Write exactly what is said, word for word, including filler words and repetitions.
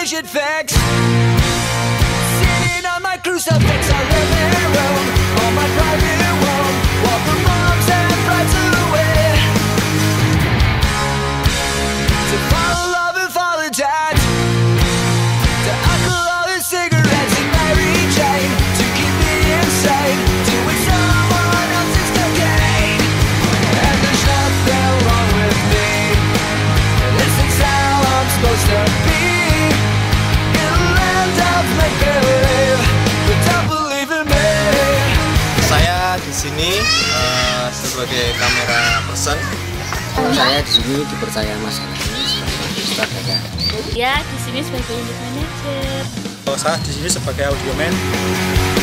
should fix. Sitting on my crucifix, I live in Rome, on my private home, while the moms and brides away. To follow love and follow dad, to alcohol and cigarettes and Mary Jane, to keep me insane, doing someone else's cocaine. And there's nothing wrong with me, this is how I'm supposed to be, in a land of make-believe, but don't believe in me. Saya di sini uh, sebagai kamera person. Saya di sini dipercaya Mas Anang sebagai sutradara. Ya, di sini sebagai unit manager. Saya di sini sebagai audioman.